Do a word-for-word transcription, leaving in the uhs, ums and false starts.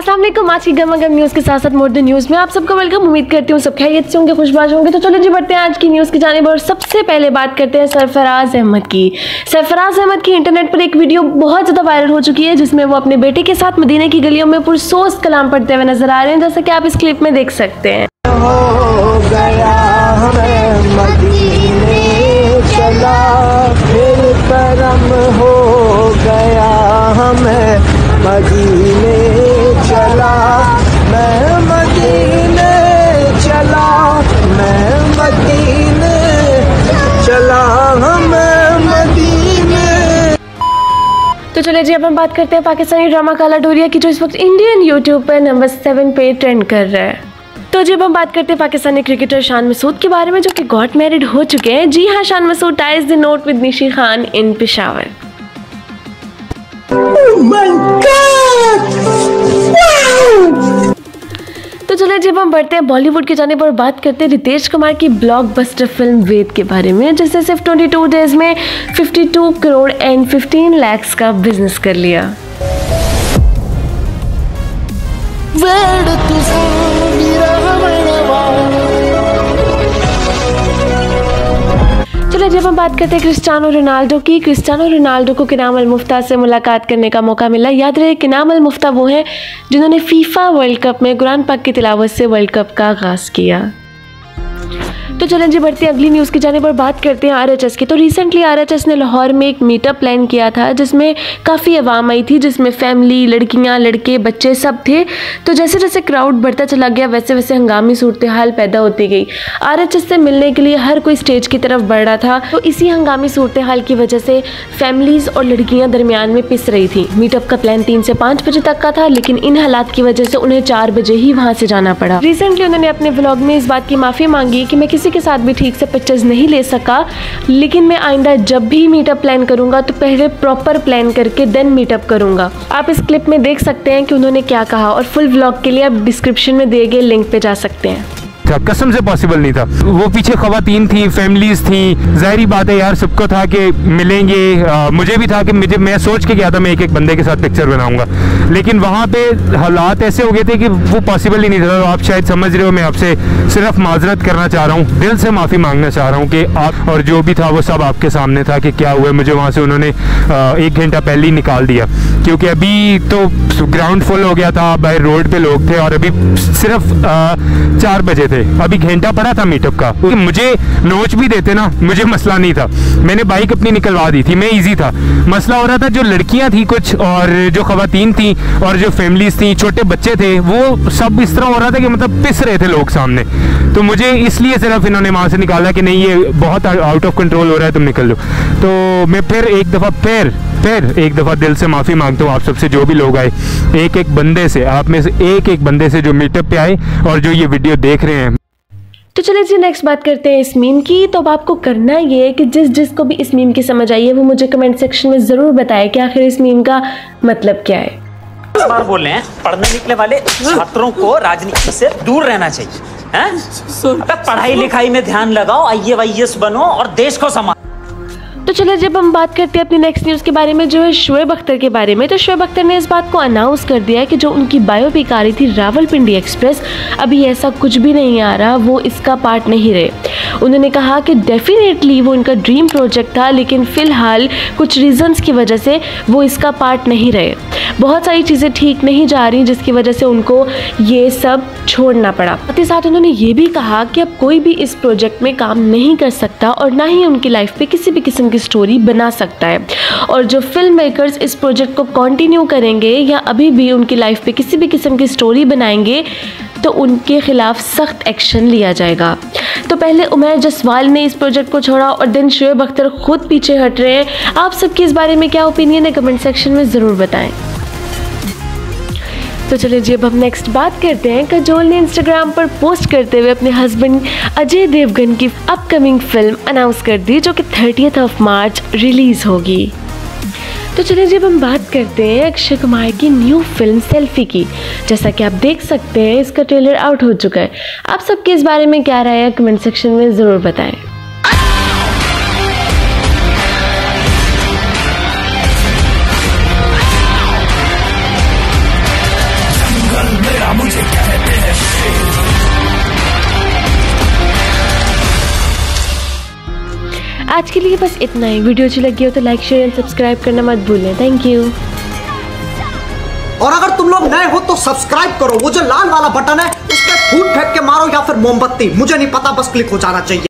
अस्सलाम वालेकुम। आज की गमा गम न्यूज़ के साथ साथ मोर द न्यूज़ में आप सबको वेलकम। उम्मीद करती हूँ सब खैरियत से होंगे, खुशबाश होंगे। तो चलो जी बढ़ते हैं आज की न्यूज़ की जानिब और सबसे पहले बात करते हैं सरफराज अहमद की। सरफराज अहमद की इंटरनेट पर एक वीडियो बहुत ज़्यादा वायरल हो चुकी है जिसमें वो अपने बेटे के साथ मदीने की गलियों में पुरसोस कलाम पढ़ते हुए नजर आ रहे हैं, जैसा कि आप इस क्लिप में देख सकते हैं। हो गया हमें मदीने चला, फिर करम हो गया हमें मदीने चला, मैं मदीने चला, मैं मदीने चला, हमें मदीने। तो चलिए जी अब हम बात करते हैं पाकिस्तानी ड्रामा काला डोरिया की, जो इस वक्त इंडियन यूट्यूब पर नंबर सेवन पे ट्रेंड कर रहा है। तो जब हम बात करते हैं पाकिस्तानी क्रिकेटर शान मसूद के बारे में, जो कि गॉट मैरिड हो चुके हैं। जी हाँ, Shan Masood ties the knot with Nishi Khan in Peshawar. Oh my God! Wow! तो चलिए जब हम बढ़ते हैं बॉलीवुड की जानिब और बात करते हैं रितेश कुमार की ब्लॉकबस्टर फिल्म वेद के बारे में, जिसने सिर्फ बाईस डेज में बावन करोड़ एंड पंद्रह लाख का बिजनेस कर लिया। चलिए जब हम बात करते हैं क्रिस्टियानो रोनाल्डो की, क्रिस्टियानो रोनाल्डो को किनाम अल मुफ्ता से मुलाकात करने का मौका मिला। याद रहे किनाम अल मुफ्ता वो हैं जिन्होंने फीफा वर्ल्ड कप में कुरान पाक की तिलावत से वर्ल्ड कप का आगाज़ किया। तो चलें जी बढ़ते हैं अगली न्यूज़ की जानिब और बात करते हैं आरएचएस की। तो रिसेंटली आरएचएस ने लाहौर में एक मीटअप प्लान किया था जिसमें काफ़ी आवाम आई थी, जिसमें फैमिली, लड़कियां, लड़के, बच्चे सब थे। तो जैसे जैसे क्राउड बढ़ता चला गया वैसे वैसे हंगामी सूरत हाल पैदा होती गई। आरएचएस से मिलने के लिए हर कोई स्टेज की तरफ बढ़ रहा था। तो इसी हंगामी सूरत हाल की वजह से फैमिलीज़ और लड़कियाँ दरमियान में पिस रही थी। मीटअप का प्लान तीन से पाँच बजे तक का था, लेकिन इन हालात की वजह से उन्हें चार बजे ही वहाँ से जाना पड़ा। रिसेंटली उन्होंने अपने व्लॉग में इस बात की माफ़ी मांगी कि मैं किसी के साथ भी ठीक से पिक्चर्स नहीं ले सका, लेकिन मैं आइंदा जब भी मीटअप प्लान करूंगा तो पहले प्रॉपर प्लान करके देन मीटअप करूंगा। आप इस क्लिप में देख सकते हैं कि उन्होंने क्या कहा और फुल व्लॉग के लिए आप डिस्क्रिप्शन में दिए गए लिंक पे जा सकते हैं। कसम से पॉसिबल नहीं था। वो पीछे खवातीन थी, फैमिलीज थी, जाहिर बात है यार सबको था कि मिलेंगे। आ, मुझे भी था कि मुझे मैं सोच के गया था मैं एक एक बंदे के साथ पिक्चर बनाऊंगा, लेकिन वहाँ पे हालात ऐसे हो गए थे कि वो पॉसिबल ही नहीं था। तो आप शायद समझ रहे हो, मैं आपसे सिर्फ माजरत करना चाह रहा हूँ, दिल से माफ़ी मांगना चाह रहा हूँ कि आप और जो भी था वो सब आपके सामने था कि क्या हुआ। मुझे वहाँ से उन्होंने आ, एक घंटा पहले ही निकाल दिया, क्योंकि अभी तो ग्राउंड फुल हो गया था, बाहर रोड पे लोग थे और अभी सिर्फ आ, चार बजे थे। अभी घंटा पड़ा था मीटअप का। क्योंकि मुझे नोच भी देते ना, मुझे मसला नहीं था, मैंने बाइक अपनी निकलवा दी थी, मैं इजी था। मसला हो रहा था जो लड़कियां थी कुछ और जो खवातीन थी और जो फैमिलीज थी, छोटे बच्चे थे, वो सब इस तरह हो रहा था कि मतलब पिस रहे थे लोग सामने। तो मुझे इसलिए सिर्फ इन्होंने वहाँ से निकाला कि नहीं ये बहुत आउट ऑफ कंट्रोल हो रहा है, तुम निकल लो। तो मैं फिर एक दफ़ा फिर फिर एक दफ़ा दिल से माफ़ी मांगता हूँ आप सबसे, जो भी लोग आए, एक एक बंदे से, आप में से एक एक बंदे से जो मीटअप पे आए और जो ये वीडियो देख रहे हैं। तो चलिए जी नेक्स्ट बात करते हैं इस मीम की। तो अब आपको करना ये है कि जिस जिसको भी इस मीम की समझ आई है वो मुझे कमेंट सेक्शन में ज़रूर बताए कि आखिर इस मीम का मतलब क्या है। इस बार बोल रहे हैं पढ़ने निकले वाले छात्रों को राजनीति से दूर रहना चाहिए, हैं? अबे पढ़ाई लिखाई में ध्यान लगाओ, आई ए वाई एस बनो और देश को संभालो। तो चलिए जब हम बात करते हैं अपनी नेक्स्ट न्यूज़ के बारे में, जो है शोएब अख्तर के बारे में। तो शोएब अख्तर ने इस बात को अनाउंस कर दिया है कि जो उनकी बायोपिक आ रही थी रावलपिंडी एक्सप्रेस, अभी ऐसा कुछ भी नहीं आ रहा, वो इसका पार्ट नहीं रहे। उन्होंने कहा कि डेफिनेटली वो इनका ड्रीम प्रोजेक्ट था, लेकिन फ़िलहाल कुछ रीज़न्स की वजह से वो इसका पार्ट नहीं रहे। बहुत सारी चीज़ें ठीक नहीं जा रही जिसकी वजह से उनको ये सब छोड़ना पड़ा। साथ ही साथ उन्होंने ये भी कहा कि अब कोई भी इस प्रोजेक्ट में काम नहीं कर सकता और ना ही उनकी लाइफ पे किसी भी किस्म की स्टोरी बना सकता है। और जो फिल्म मेकर्स इस प्रोजेक्ट को कंटिन्यू करेंगे या अभी भी उनकी लाइफ पे किसी भी किस्म की स्टोरी बनाएंगे तो उनके खिलाफ सख्त एक्शन लिया जाएगा। तो पहले उमैर जसवाल ने इस प्रोजेक्ट को छोड़ा और देन शोएब अख्तर खुद पीछे हट रहे हैं। आप सबकी इस बारे में क्या ओपिनियन है, कमेंट सेक्शन में ज़रूर बताएं। तो चलिए जी अब हम नेक्स्ट बात करते हैं। काजोल ने इंस्टाग्राम पर पोस्ट करते हुए अपने हस्बैंड अजय देवगन की अपकमिंग फिल्म अनाउंस कर दी, जो कि थर्टियथ ऑफ मार्च रिलीज़ होगी। तो चलिए जब हम बात करते हैं अक्षय कुमार की न्यू फिल्म सेल्फी की। जैसा कि आप देख सकते हैं इसका ट्रेलर आउट हो चुका है। आप सबके इस बारे में क्या राय है, कमेंट सेक्शन में ज़रूर बताएं। आज के लिए बस इतना ही। वीडियो अच्छी लगी हो तो लाइक शेयर एंड सब्सक्राइब करना मत भूलें। Thank you. और अगर तुम लोग नए हो तो सब्सक्राइब करो, वो जो लाल वाला बटन है उस पर फूट फेंक के मारो या फिर मोमबत्ती, मुझे नहीं पता, बस क्लिक हो जाना चाहिए।